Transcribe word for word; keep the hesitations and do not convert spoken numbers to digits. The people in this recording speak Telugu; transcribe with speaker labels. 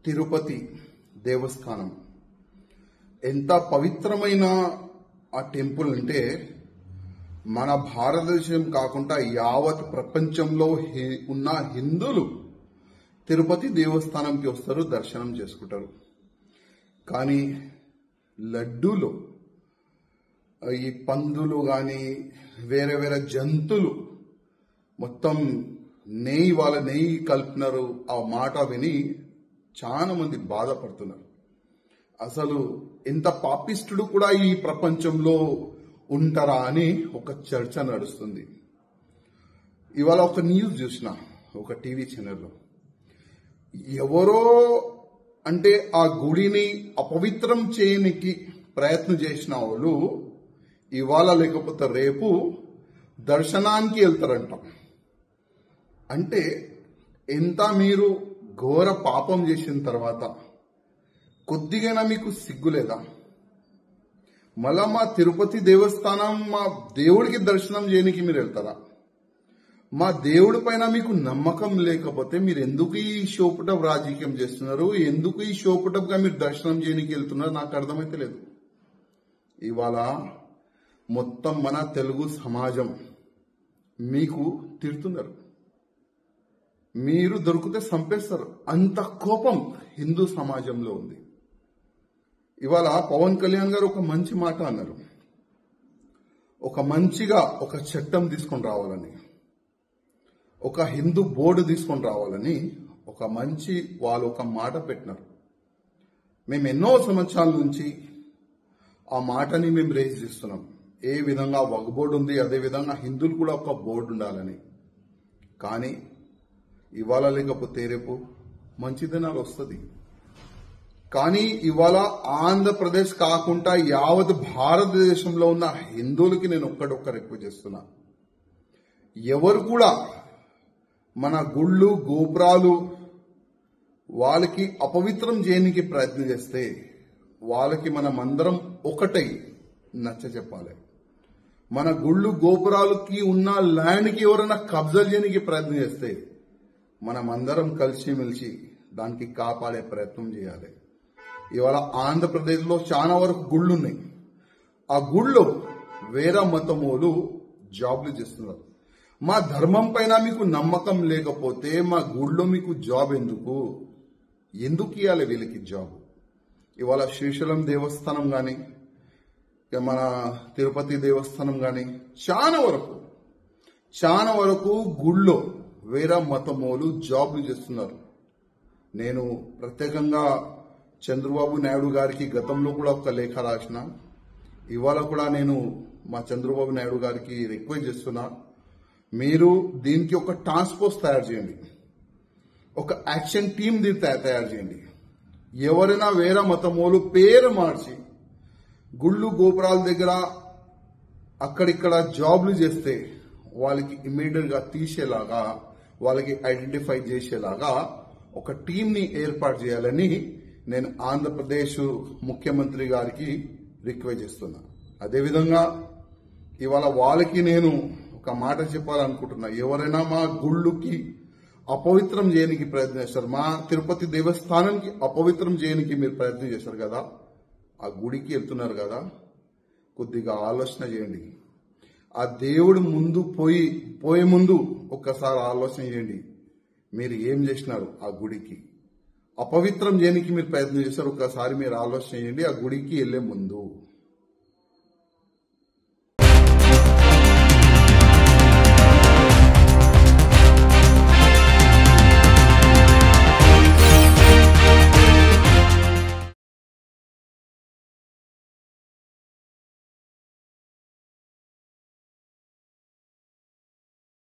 Speaker 1: తిరుపతి దేవస్థానం ఎంత పవిత్రమైన ఆ టెంపుల్ అంటే మన భారతదేశం కాకుండా యావత్ ప్రపంచంలో ఉన్న హిందువులు తిరుపతి దేవస్థానంకి వస్తారు, దర్శనం చేసుకుంటారు. కానీ లడ్డూలో ఈ పందులు కానీ వేరే వేరే జంతువులు మొత్తం నెయ్యి వాళ్ళ నెయ్యి కలిపినారు. ఆ మాట విని చాలా మంది బాధపడుతున్నారు. అసలు ఎంత పాపిష్టుడు కూడా ఈ ప్రపంచంలో ఉంటారా అని ఒక చర్చ నడుస్తుంది. ఇవాళ ఒక న్యూస్ చూసిన ఒక టీవీ ఛానల్లో, ఎవరో అంటే ఆ గుడిని అపవిత్రం చేయనికి ప్రయత్నం చేసిన వాళ్ళు ఇవాళ లేకపోతే రేపు దర్శనానికి వెళ్తారంట. అంటే ఎంత మీరు ఘోర పాపం చేసిన తర్వాత కొద్దిగా మీకు సిగ్గులేదా? మళ్ళా మా తిరుపతి దేవస్థానం మా దేవుడికి దర్శనం చేయడానికి మీరు వెళ్తారా? మా దేవుడి పైన మీకు నమ్మకం లేకపోతే మీరు ఎందుకు ఈ షోపుటప్ రాజకీయం చేస్తున్నారు? ఎందుకు ఈ షోపుటప్ గా మీరు దర్శనం చేయడానికి వెళ్తున్నారు? నాకు అర్థమైతే లేదు. ఇవాళ మొత్తం మన తెలుగు సమాజం మీకు తిడుతున్నారు, మీరు దొరికితే చంపేస్తారు. అంత కోపం హిందూ సమాజంలో ఉంది. ఇవాళ పవన్ కళ్యాణ్ గారు ఒక మంచి మాట అన్నారు, ఒక మంచిగా ఒక చట్టం తీసుకొని రావాలని, ఒక హిందూ బోర్డు తీసుకొని రావాలని ఒక మంచి వాళ్ళు ఒక మాట పెట్టినారు. మేము ఎన్నో సంవత్సరాల నుంచి ఆ మాటని మేము రేజ్ చేస్తున్నాం. ఏ విధంగా వక్ బోర్డు ఉంది, అదే విధంగా హిందువులు కూడా ఒక బోర్డు ఉండాలని. కానీ ఇవాళ లేకపోతే రేపు మంచి దినాలు వస్తుంది. కానీ ఇవాళ ఆంధ్రప్రదేశ్ కాకుండా యావత్ భారతదేశంలో ఉన్న హిందువులకి నేను ఒక్కడొక్క రిక్వెస్ట్ చేస్తున్నా, ఎవరు కూడా మన గుళ్ళు గోపురాలు వాళ్ళకి అపవిత్రం చేయడానికి ప్రయత్నం చేస్తే వాళ్ళకి మనమందరం ఒకటై నచ్చ చెప్పాలి. మన గుళ్ళు గోపురాలకి ఉన్న ల్యాండ్కి ఎవరైనా కబ్జా చేయడానికి ప్రయత్నం చేస్తే మనమందరం కలిసిమెలిసి దానికి కాపాడే ప్రయత్నం చేయాలి. ఇవాళ ఆంధ్రప్రదేశ్లో చాలా వరకు గుళ్ళు ఉన్నాయి. ఆ గుళ్ళో వేరే మతమోలు జాబ్లు చేస్తున్నారు. మా ధర్మం పైన మీకు నమ్మకం లేకపోతే మా గుళ్ళో మీకు జాబ్ ఎందుకు ఎందుకు ఇవ్వాలి వీళ్ళకి జాబ్? ఇవాళ శ్రీశైలం దేవస్థానం కానీ మన తిరుపతి దేవస్థానం కానీ చాలా వరకు చాలా వరకు గుళ్ళో వేరే మతమోలు జాబ్లు చేస్తున్నారు. నేను ప్రత్యేకంగా చంద్రబాబు నాయుడు గారికి గతంలో కూడా ఒక లేఖ రాసిన, ఇవాళ కూడా నేను మా చంద్రబాబు నాయుడు గారికి రిక్వెస్ట్ చేస్తున్నా, మీరు దీనికి ఒక టాస్క్ ఫోర్స్ తయారు చేయండి, ఒక యాక్షన్ టీమ్ దీన్ని తయారు చేయండి. ఎవరైనా వేరే మతమోలు పేరు మార్చి గుళ్ళు గోపురాల దగ్గర అక్కడిక్కడ జాబ్లు చేస్తే వాళ్ళకి ఇమ్మీడియట్ గా తీసేలాగా, వాళ్ళకి ఐడెంటిఫై చేసేలాగా ఒక టీంని ఏర్పాటు చేయాలని నేను ఆంధ్రప్రదేశ్ ముఖ్యమంత్రి గారికి రిక్వెస్ట్ చేస్తున్నా. అదేవిధంగా ఇవాళ వాళ్ళకి నేను ఒక మాట చెప్పాలనుకుంటున్నా, ఎవరైనా మా గుళ్ళుకి అపవిత్రం చేయడానికి ప్రయత్నం చేస్తారు, మా తిరుపతి దేవస్థానానికి అపవిత్రం చేయడానికి మీరు ప్రయత్నం చేస్తారు కదా, ఆ గుడికి వెళ్తున్నారు కదా, కొద్దిగా ఆలోచన చేయండి. ఆ దేవుడు ముందు పోయి పోయే ముందు ఒక్కసారి ఆలోచన చేయండి, మీరు ఏం చేసినారు ఆ గుడికి. అపవిత్రం చేయడానికి మీరు ప్రయత్నం చేస్తారు, ఒక్కసారి మీరు ఆలోచన చేయండి ఆ గుడికి వెళ్లే ముందు.